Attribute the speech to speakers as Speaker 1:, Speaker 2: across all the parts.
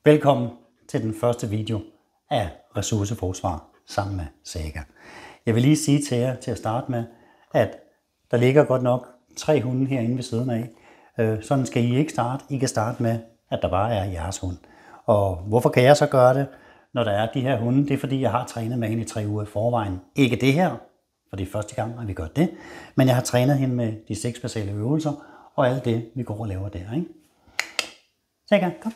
Speaker 1: Velkommen til den første video af ressourceforsvar sammen med Saga. Jeg vil lige sige til jer til at starte med, at der ligger godt nok 3 hunde herinde ved siden af. Sådan skal I ikke starte. I kan starte med, at der bare er jeres hund. Og hvorfor kan jeg så gøre det, når der er de her hunde? Det er fordi, jeg har trænet med hende i 3 uger i forvejen. Ikke det her, for det er første gang, at vi gør det. Men jeg har trænet hende med de 6 basale øvelser og alt det, vi går og laver der. Ikke? Saga, kom.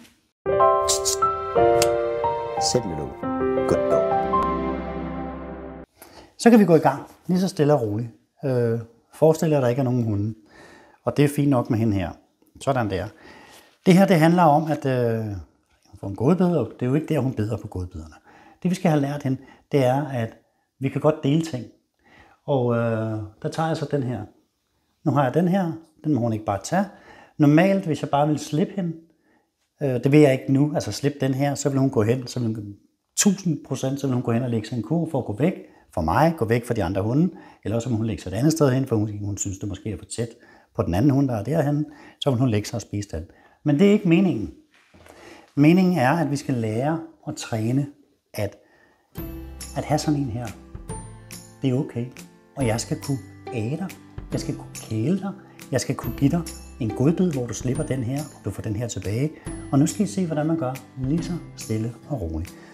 Speaker 2: Sæt lidt ud. Good dog.
Speaker 1: Så kan vi gå i gang, lige så stille og roligt. Forestil jer, at der ikke er nogen hunde. Og det er fint nok med hende her. Sådan der. Det her, det handler om, at få en godbidder. Det er jo ikke der, hun bider på godbidderne. Det vi skal have lært hende, det er, at vi kan godt dele ting. Og der tager jeg så den her. Nu har jeg den her. Den må hun ikke bare tage. Normalt, hvis jeg bare vil slippe hende, det vil jeg ikke nu, altså slippe den her, så vil hun gå hen, så vil hun 1000%, så vil hun gå hen og lægge sig en kur for at gå væk fra mig, gå væk fra de andre hunde, eller også vil hun lægge sig et andet sted hen, for hun synes, det måske er for tæt på den anden hund, der er derhenne, så vil hun lægge sig og spise den. Men det er ikke meningen. Meningen er, at vi skal lære at træne, at have sådan en her, det er okay. Og jeg skal kunne æde dig, jeg skal kunne kæle dig, jeg skal kunne give dig en godbid, hvor du slipper den her, og du får den her tilbage. Og nu skal I se, hvordan man gør lige så stille og roligt.